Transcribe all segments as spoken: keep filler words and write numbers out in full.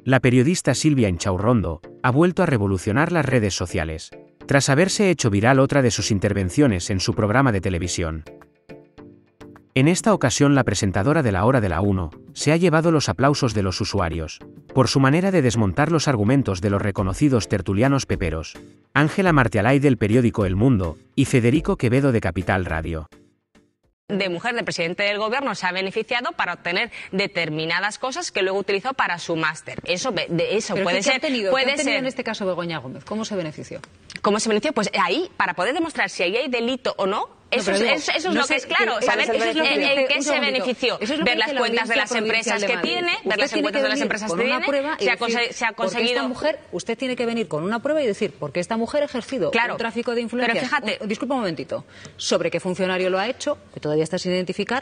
La periodista Silvia Inchaurrondo ha vuelto a revolucionar las redes sociales, tras haberse hecho viral otra de sus intervenciones en su programa de televisión. En esta ocasión la presentadora de La Hora de la Uno se ha llevado los aplausos de los usuarios, por su manera de desmontar los argumentos de los reconocidos tertulianos peperos, Ángela Martialay del periódico El Mundo y Federico Quevedo de Capital Radio. De mujer de presidente del gobierno se ha beneficiado para obtener determinadas cosas que luego utilizó para su máster. Eso, de eso Pero puede ¿qué ser. ha tenido, puede ¿qué ha tenido ser. en este caso Begoña Gómez? ¿Cómo se benefició? ¿Cómo se benefició? Pues ahí, para poder demostrar si ahí hay delito o no. Eso, no, es, digo, eso, eso es no lo sé, que es claro, pero, saber eso es lo que en, dice, en qué un se segundito. benefició, Eso es lo ver que las dice la cuentas de las Audiencia empresas Provincial que de tiene, Madrid. ver las Usted tiene cuentas que de las venir empresas con que una tiene, prueba y se ha, decir, conse se ha porque conseguido... esta mujer, usted tiene que venir con una prueba y decir, porque esta mujer ha ejercido claro, un tráfico de influencias, pero fíjate, un, disculpa un momentito, sobre qué funcionario lo ha hecho, que todavía está sin identificar,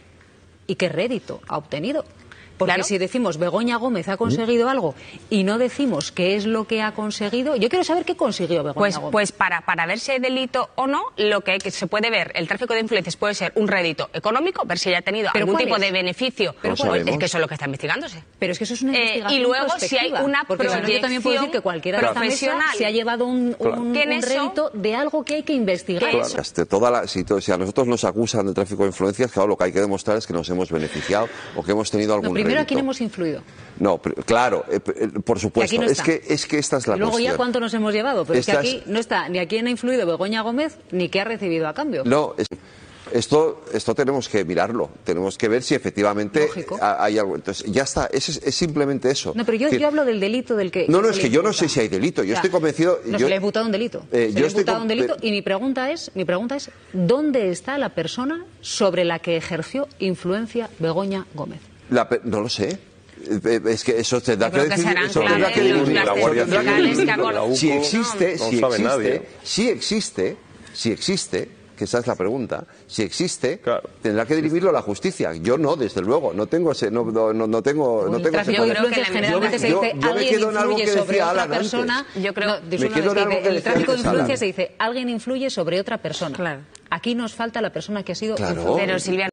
y qué rédito ha obtenido. Porque claro. si decimos Begoña Gómez ha conseguido algo y no decimos qué es lo que ha conseguido, yo quiero saber qué consiguió Begoña pues, Gómez. Pues para, para ver si hay delito o no, lo que, que se puede ver, el tráfico de influencias puede ser un rédito económico, ver si haya tenido algún tipo es? de beneficio. Pero pues, es que eso es lo que está investigándose. Pero es que eso es una investigación eh, Y luego si hay una porque si no, yo también puedo decir que cualquiera profesional de esta mesa se ha llevado un, claro. un, un rédito de algo que hay que investigar. Claro, este, toda la, si, si a nosotros nos acusan de tráfico de influencias, claro, lo que hay que demostrar es que nos hemos beneficiado o que hemos tenido algún no, primero, rédito. ¿a quién hemos influido? No, claro, eh, por supuesto. No es, que, es que esta es la y luego cuestión. ya cuánto nos hemos llevado, pero Estas... es que aquí no está ni a quién ha influido Begoña Gómez ni qué ha recibido a cambio. No, es... Esto, esto tenemos que mirarlo, tenemos que ver si efectivamente Lógico. hay algo. Entonces, ya está, es, es simplemente eso. No, pero yo, que... yo hablo del delito del que... No, no, que es que yo no sé si hay delito, yo o sea, estoy convencido... No, yo... se le ha imputado un delito. Eh, se yo le ha estoy imputado con... un delito y mi pregunta es, mi pregunta es, ¿dónde está la persona sobre la que ejerció influencia Begoña Gómez? La... No lo sé. Es que eso tendrá que decir, eso tendrá que decir la Guardia Civil. Si existe, no, si no sabe existe, nadie. si existe, si existe, que esa es la pregunta, si existe, claro. tendrá que dirimirlo a la justicia. Yo no, desde luego, no tengo ese, no, no, no tengo, no tengo ese poder. Yo creo que generalmente se dice yo, yo me quedo en algo que decía otra Alan persona. antes. Yo creo, no, me quedo en algo que el decía tráfico de influencia Alan. se dice alguien influye sobre otra persona. Claro. Aquí nos falta la persona que ha sido claro. influencia. Pero Silvia,